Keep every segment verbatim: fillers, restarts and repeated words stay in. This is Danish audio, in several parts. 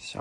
Så.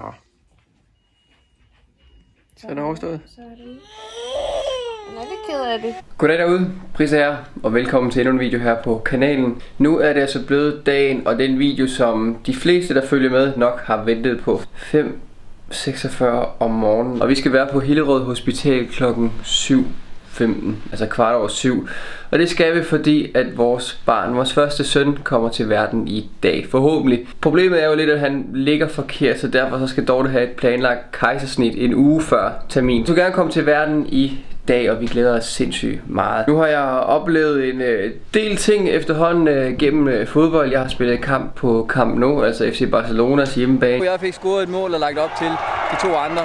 Så er det overstået. Så er det. Jeg er lidt ked af det. Goddag derude, priser her, og velkommen til endnu en video her på kanalen. Nu er det altså blevet dagen, og den video, som de fleste, der følger med, nok har ventet på. fem seksogfyrre om morgenen, og vi skal være på Hillerød Hospital klokken syv femten, altså kvart over syv. Og det skal vi, fordi at vores barn, vores første søn, kommer til verden i dag, forhåbentlig. Problemet er jo lidt, at han ligger forkert, så derfor så skal Dorte have et planlagt kejsersnit en uge før termin. Så vil gerne komme til verden i dag, og vi glæder os sindssygt meget. Nu har jeg oplevet en øh, del ting efterhånden øh, gennem øh, fodbold. Jeg har spillet kamp på Camp Nou, altså F C Barcelonas hjemmebane. Jeg fik scoret et mål og lagt op til de to andre.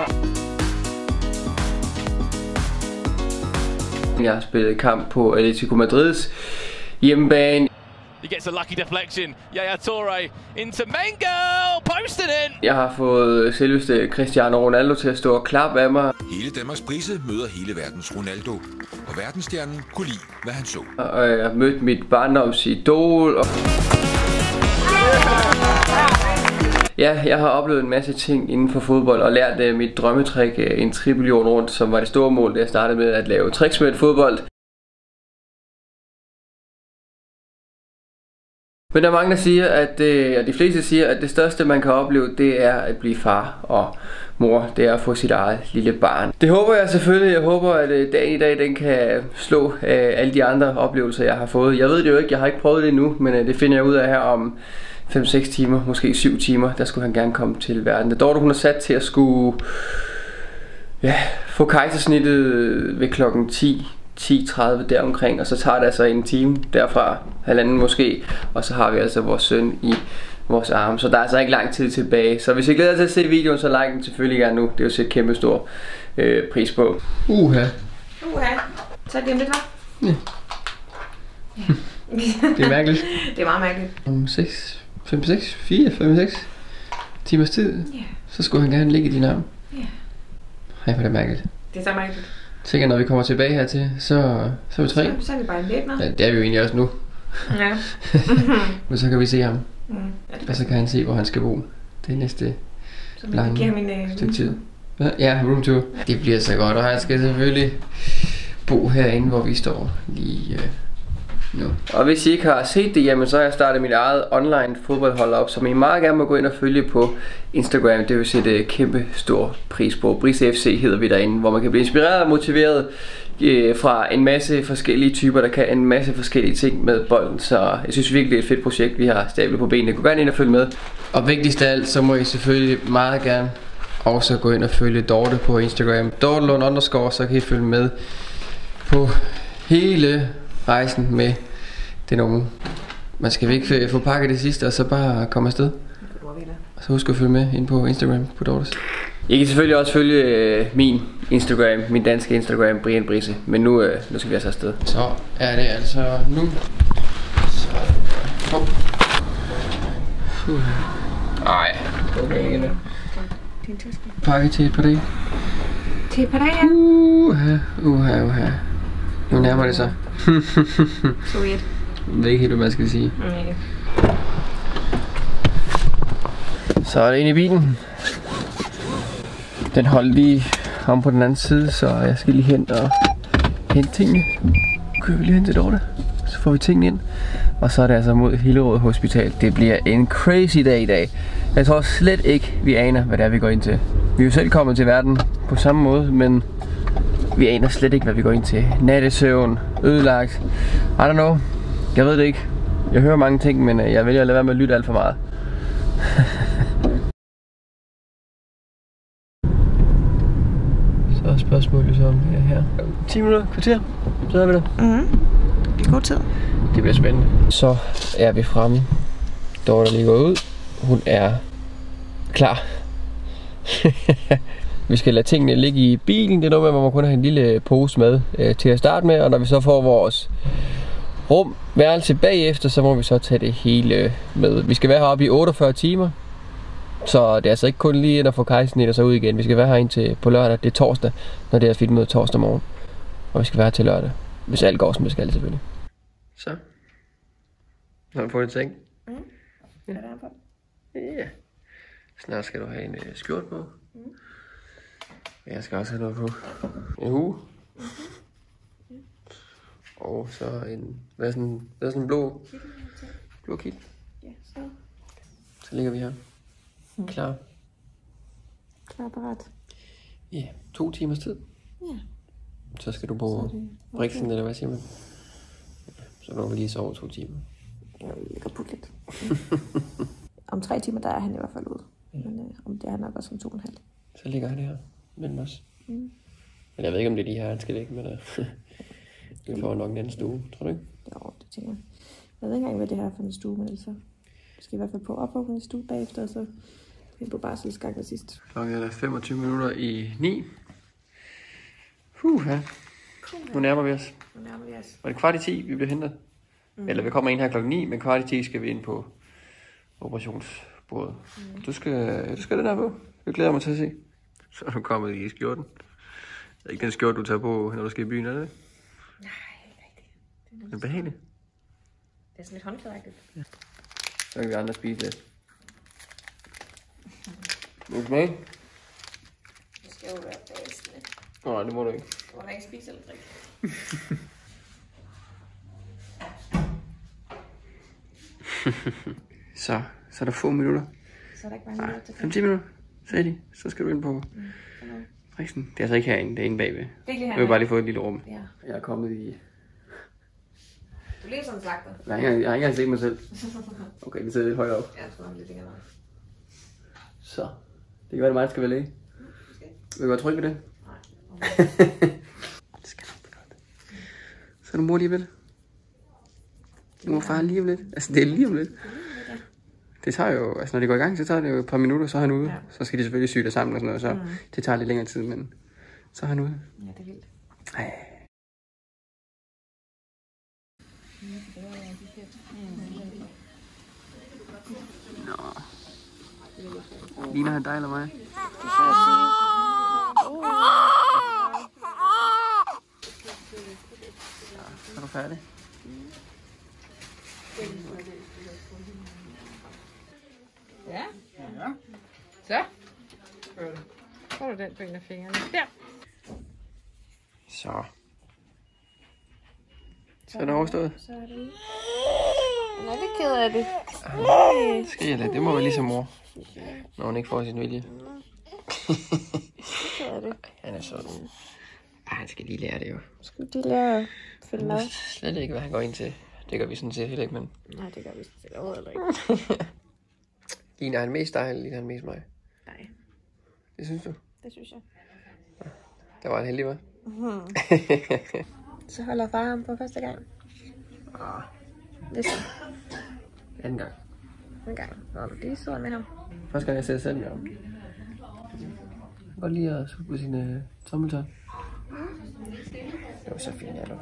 Jeg har spillet kamp på Atletico Madrids hjemmebane. He gets a lucky deflection. Yaya Toure into Mengo, posted in. Jeg har fået selveste Cristiano Ronaldo til at stå og klappe af mig. Hele Danmarks Prise møder hele verdens Ronaldo, og verdensstjernen kunne lide, hvad han så. Og jeg har mødt mit barndoms idol. Og ja, jeg har oplevet en masse ting inden for fodbold og lært uh, mit drømmetrik uh, en tripillion rundt, som var det store mål, da jeg startede med at lave tricks med fodbold. Men der er mange, der siger, at øh, og de fleste siger, at det største, man kan opleve, det er at blive far og mor. Det er at få sit eget lille barn. Det håber jeg selvfølgelig. Jeg håber, at øh, dagen i dag, den kan slå øh, alle de andre oplevelser, jeg har fået. Jeg ved det jo ikke, jeg har ikke prøvet det endnu, men øh, det finder jeg ud af her om fem seks timer, måske syv timer. Der skulle han gerne komme til verden. Dorte, hun er sat til at skulle ja, få kejsersnittet ved klokken ti. ti tredive deromkring, og så tager det altså en time derfra, halvanden måske, og så har vi altså vores søn i vores arme, så der er altså ikke lang tid tilbage. Så hvis I glæder jer til at se videoen, så like den selvfølgelig gerne nu. Det er jo set kæmpe stor øh, pris på. Uha. Uha. Så er det lidt, hva'? Ja. Ja. Det er mærkeligt. Det er meget mærkeligt. Om seks, fem, seks, fire, fem, seks timers tid, yeah. Så skulle han gerne ligge i din arm. Ja. Yeah. Ej, hvor er det mærkeligt. Det er så mærkeligt. Sikkert når vi kommer tilbage hertil, så, så er vi tre. Så, så er vi bare en læbner. Ja, det er vi jo egentlig også nu. Ja. Men så kan vi se ham. Mm. Og så kan han se, hvor han skal bo. Det er næste lange uh, stykke tid. Ja, roomtour. Det bliver så godt, og han skal selvfølgelig bo herinde, hvor vi står lige øh, nu. Og hvis I ikke har set det, jamen så har jeg startet mit eget online fodboldhold op, som I meget gerne må gå ind og følge på Instagram. Det vil sætte kæmpe stor pris på. Brise F C hedder vi derinde, hvor man kan blive inspireret og motiveret øh, fra en masse forskellige typer, der kan en masse forskellige ting med bolden. Så jeg synes virkelig, det er et fedt projekt, vi har stablet på benene. Gå gerne ind og følge med. Og vigtigst af alt, så må I selvfølgelig meget gerne også gå ind og følge Dorte på Instagram. Dortelund underscore, så kan I følge med på hele rejsen med den unge. Man skal ikke få pakket det sidste, og så bare komme afsted. Og så husk at følge med ind på Instagram på Dortes. I kan selvfølgelig også følge øh, min Instagram, min danske Instagram, Brian Brise. Men nu, øh, nu skal vi altså afsted. Så er det altså nu. Så. Oh. Uh. Ej. Okay, pakke til et par dage. Til et par dage, ja. Uha, uha, uha. Nu nærmer det sig. Sweet. Jeg ved ikke helt, hvad man skal sige. Okay. Så er det inde i bilen. Den holder lige om på den anden side, så jeg skal lige hen og hente tingene. Kører vi lige hen til Dorte, så får vi tingene ind. Og så er det altså mod Hillerød Hospital. Det bliver en crazy dag i dag. Jeg tror slet ikke, vi aner, hvad det er, vi går ind til. Vi er jo selv kommet til verden på samme måde, men vi aner slet ikke, hvad vi går ind til. Nattesøvn, ødelagt, I don't know. Jeg ved det ikke. Jeg hører mange ting, men jeg vælger at lade være med at lytte alt for meget. Så er spørgsmålet så om her. ti minutter, kvarter, så er vi der. Mhm. Det er god tid. Det bliver spændende. Så er vi fremme. Dorte er lige gået ud. Hun er klar. Vi skal lade tingene ligge i bilen. Det er noget med, hvor man kun har en lille pose med øh, til at starte med. Og når vi så får vores rum, værelse bagefter, så må vi så tage det hele med. Vi skal være heroppe i otteogfyrre timer. Så det er altså ikke kun lige ind at få kejsersnit og så ud igen. Vi skal være her indtil på lørdag. Det er torsdag, når det er filmet torsdag morgen. Og vi skal være her til lørdag. Hvis alt går, som det skal, selvfølgelig. Så. Har du fået en seng? Mm. Ja. Ja. Snart skal du have en uh, skjort på. Mm. Jeg skal også have noget på. En hue. Mm-hmm. Og så en, hvad er sådan, hvad er sådan en blå, blå kit. Ja, så. Så ligger vi her. Mm. Klar. Klar parat. Ja, yeah, to timers tid. Ja. Så skal du på Brixen, okay. Eller hvad siger man? Ja, så du lige sove to timer. Jeg ligger på lidt. Om tre timer, der er han i hvert fald ude. Ja. Men øh, om det er han nok også om to og en halv. Så ligger han her mellem os. Mm. Men jeg ved ikke, om det er de her, han skal ligge med der. Vi får nok en anden stue, tror du ikke? Jo, det tænker jeg. Jeg ved ikke engang, hvad det her er for en stue, men altså... Vi skal i hvert fald på opvågning i stue bagefter, og så vi på barselsgang til sidst. Klokken er femogtyve minutter i ni. Huh, ja. Nu nærmer vi os. Nu nærmer vi os. Var det kvart i ti, vi bliver hentet? Mm. Eller vi kommer ind her klokken ni, men kvart i ti skal vi ind på operationsbordet. Mm. Du skal, du skal den her på. Det glæder mig til at se. Så er du kommet i skjorten. Det er ikke den skjort, du tager på, når du skal i byen, er det? Nej, ikke rigtigt. Det er, det er behageligt. Det er sådan lidt håndklædagtigt. Ja. Så kan vi andre spise lidt. Vil du smage? Det skal jo være basende. Nej, det må du ikke. Du må da ikke spise eller drikke. så, så er der få minutter. Så er der ikke mange minutter til. fem til minutter, sagde de. Så skal du ind på mm, Brixen. Det er altså ikke herinde, det er inde bagved. Det er lige herinde. Jeg vil bare lige få et lille rum. Ja. Jeg er kommet i... Du lever som en slagter. Nej, jeg har ikke engang set mig selv. Okay, det sidder lidt højere op. Ja, jeg tror lidt længere nok. Så. Det kan være, det mig, der skal være læge. Måske. Vil du være tryg ved det? Nej. Det skal nok blive godt. Så er du mor lige om lidt. Du må far lige om lidt. Altså, det er lige om lidt. Det tager jo, altså når det går i gang, så tager det jo et par minutter, så er han ude. Ja. Så skal de selvfølgelig sy det sammen og sådan noget, så mm. det tager lidt længere tid, men så er han ude. Ja, det er vildt. Ej. Nå. Ligner han dig eller mig? Så er du færdig? Ja. Ja. Så. Får du den på en af fingrene. Der. Så. Så er det overstået. Så er det ude. Jeg er lidt ked af det. Ah, skriger lidt. Det må være ligesom mor. Når hun ikke får sin vilje. Så er det. Han er sådan. Ah, han skal lige lære det jo. Skal de lære at følge med? Slet ikke, hvad han går ind til. Det gør vi sådan set heller ikke, men... Nej, det gør vi sådan set overhovedet ikke. Ligner han mest dig, eller ligner han mest mig? Nej. Det synes du? Det synes jeg. Ja. Der var en heldig, hva'? Mm-hmm. Så holder far ham på første gang. Ah. Det er anden gang. En gang. Nå, du lige så med ham. Første gang jeg ser selv med ham. Jeg kan godt lide at suge på sine uh, tommeltøj. Mm. Det var så fint, ja, du.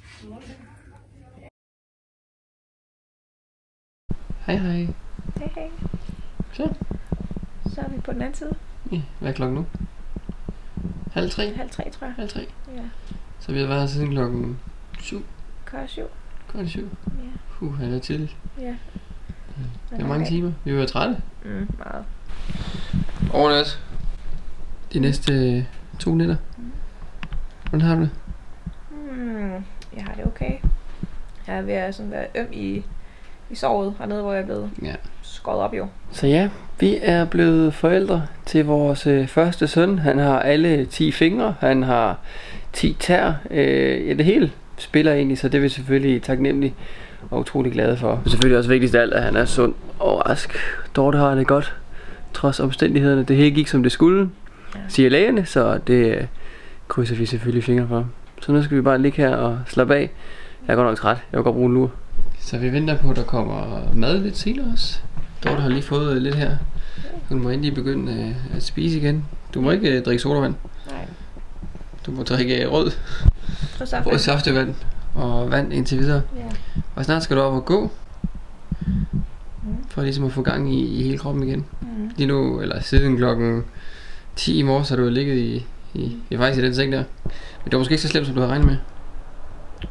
Hej hej. Hej hej. Så. Så er vi på den anden side. Ja, hvad er klokken nu? Halv tre? Halv tre, tror jeg. Halv tre. Ja. Så vi har været her siden klokken syv. Kvart syv. Kvart syv. Ja. Puh, det er tidligt. Ja. Det er mange timer. Vi var trætte. Mm, meget. Overnat. De næste to nætter. Mm. Hvordan har du det? Mm, jeg har det okay. Jeg er ved at sådan være øm i, i såret hernede, hvor jeg er blevet ja. skåret op jo. Så ja, vi er blevet forældre til vores øh, første søn. Han har alle ti fingre. Han har ti tær. Øh, ja, det hele spiller egentlig, så det er vi selvfølgelig taknemmelige og utrolig glade for. Det er selvfølgelig også vigtigst af alt, at han er sund og rask. Dorte har det godt, trods omstændighederne. Det hele gik som det skulle, ja. siger lægerne, så det øh, krydser vi selvfølgelig fingre for. Så nu skal vi bare ligge her og slappe af. Jeg er godt nok træt. Jeg vil godt bruge en lur. Så vi venter på, at der kommer mad lidt senere også. Dorte har lige fået lidt her. Hun må endelig begynde øh, at spise igen. Du må ikke øh, drikke sodavand. Nej. Du må drikke øh, rød. Rød saftevand og vand indtil videre. Ja. Og snart skal du op og gå. Mm. For ligesom at få gang i, i hele kroppen igen. Mm. Lige nu, eller siden klokken ti i morges, har du ligget i, i, i faktisk i den seng der. Men det var måske ikke så slemt, som du havde regnet med.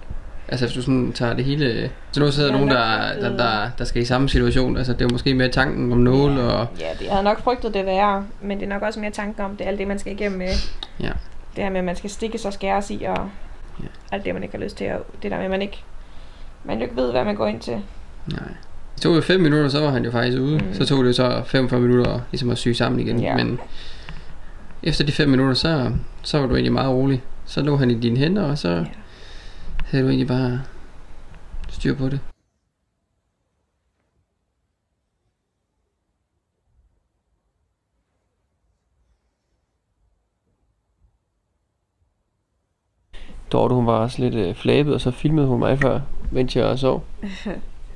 Altså hvis du sådan tager det hele... Så nu sidder ja, nogen, der, der, der, der skal i samme situation. Altså det er måske mere tanken om nål ja, og... Ja, det, jeg havde nok frygtet det værre, men det er nok også mere tanken om det, alt det man skal igennem med. Ja. Det her med, at man skal stikkes og skæres i, og ja. alt det man ikke har lyst til, og det der med, at man ikke, man ikke ved, hvad man går ind til. Nej. Det tog jo fem minutter, så var han jo faktisk ude. Mm. Så tog det så femogfyrre minutter ligesom at sy sammen igen. Ja. Men efter de fem minutter, så, så var du egentlig meget rolig. Så lå han i dine hænder, og så ja. havde du egentlig bare styr på det. Dorte, hun var også lidt øh, flabet, og så filmede hun mig før, mens jeg sov. Ja.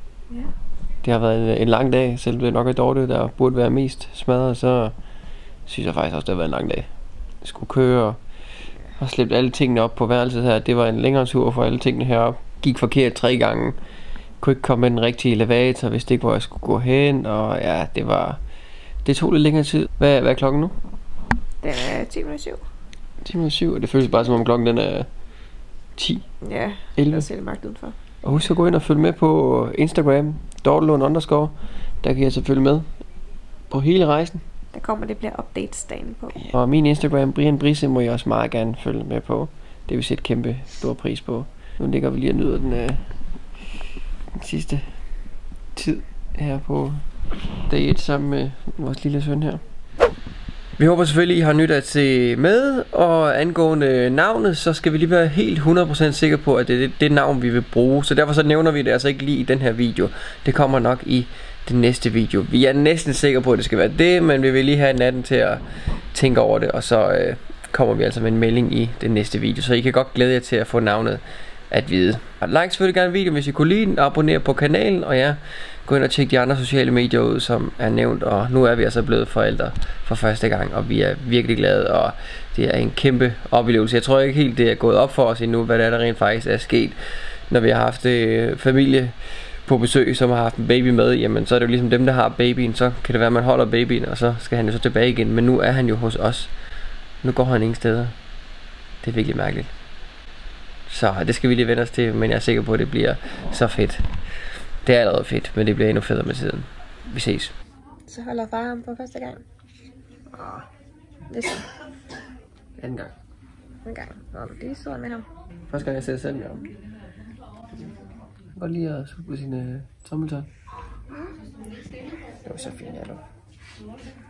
Det har været en, en lang dag, selv det nok er Dorte, der burde være mest smadret, så synes jeg faktisk også, det har været en lang dag. Jeg skulle køre og slæbte alle tingene op på værelset her. Det var en længere tur for alle tingene herop. Gik forkert tre gange. Kunne ikke komme med den rigtige elevator, vidste ikke, hvor jeg skulle gå hen, og ja, det var... Det tog lidt længere tid. Hvad, hvad er klokken nu? Den er ti minutter syv. ti minutter syv, og det føles bare som om klokken den er ti. Ja, elleve. Der ser det magt udenfor. Og husk at gå ind og følge med på Instagram, Dortelund underscore. Der kan jeg så følge med på hele rejsen. Der kommer, det bliver updates-dagen på. Ja. Og min Instagram, Brian Brise, må jeg også meget gerne følge med på. Det vil sætte kæmpe stor pris på. Nu ligger vi lige og nyder den, øh, den sidste tid her på dag et sammen med vores lille søn her. Vi håber selvfølgelig, I har nyt at se med, og angående navnet, så skal vi lige være helt hundrede procent sikre på, at det er det, det navn, vi vil bruge. Så derfor så nævner vi det altså ikke lige i den her video. Det kommer nok i den næste video. Vi er næsten sikre på, at det skal være det, men vi vil lige have natten til at tænke over det, og så øh, kommer vi altså med en melding i den næste video. Så I kan godt glæde jer til at få navnet at vide. Og like selvfølgelig gerne videoen, hvis I kunne lide den, abonner på kanalen, og ja, gå ind og tjek de andre sociale medier ud, som er nævnt, og nu er vi altså blevet forældre for første gang, og vi er virkelig glade, og det er en kæmpe oplevelse. Jeg tror ikke helt, det er gået op for os endnu, hvad der, der rent faktisk er sket, når vi har haft øh, familie på besøg, som har haft en baby med, jamen så er det jo ligesom dem, der har babyen, så kan det være, at man holder babyen, og så skal han jo så tilbage igen, men nu er han jo hos os. Nu går han ingen steder. Det er virkelig mærkeligt. Så det skal vi lige vende os til, men jeg er sikker på, at det bliver så fedt. Det er allerede fedt, men det bliver endnu federe med tiden. Vi ses. Så holder far ham på første gang. Ah, Næste. anden gang. En gang. Nå, du lige sidder med ham. Første gang jeg ser selv med ham. Godt lige at suge på sine tommeltøj. Det var så fint, ja, du.